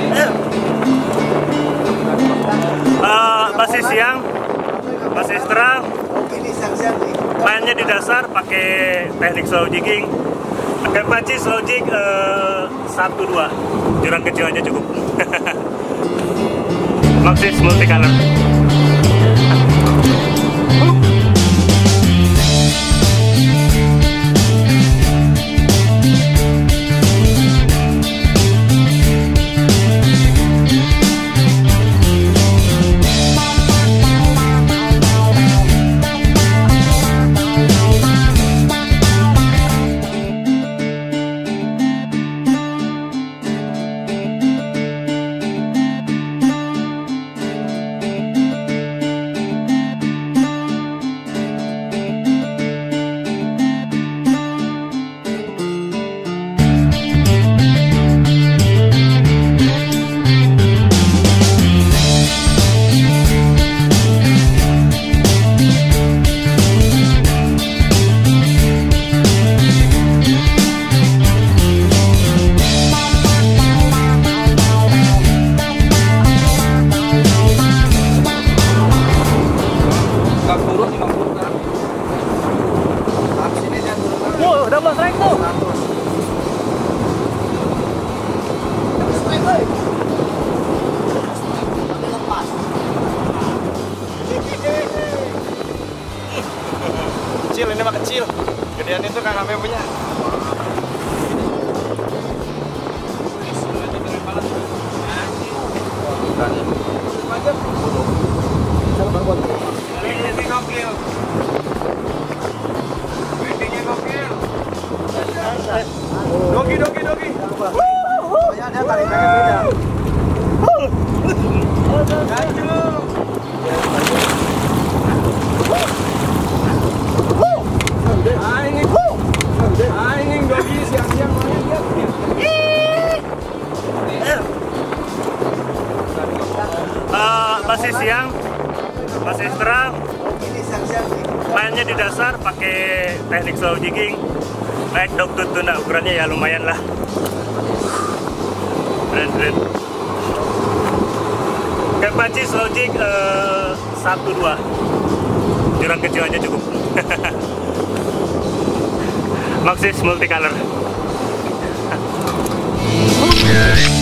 Masih siang, masih terang. Mainnya di dasar pakai teknik slow jigging. Pakai panci slow jig 1-2. Jurang kecil aja cukup. Maxis multicolor. Double strike tuh. Kecil, ini mah kecil. Gedean itu Kang Ame punya. Ini gokil. Dogi. Pokoknya dia tariknya beda. Anjing dogi siang-siang main dia. Masih siang, masih terang. Mainnya di dasar pakai teknik slow jigging. Baik dogtooth tuna, ukurannya ya lumayan lah. Keren. Kayak panci slow jig 1-2. Jurang kecil aja cukup. Maxis multicolor.